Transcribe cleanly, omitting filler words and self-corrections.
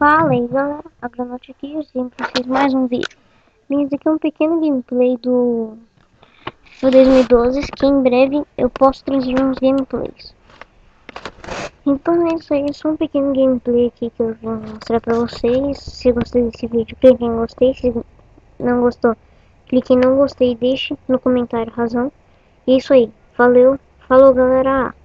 Fala aí galera, a Granote aqui, eu sempre fiz mais um vídeo. Bem, esse aqui é um pequeno gameplay do 2012, que em breve eu posso trazer uns gameplays. Então é isso aí, é só um pequeno gameplay aqui que eu vou mostrar pra vocês. Se gostou desse vídeo, clique em gostei, se não gostou, clique em não gostei e deixe no comentário a razão. E é isso aí, valeu, falou galera!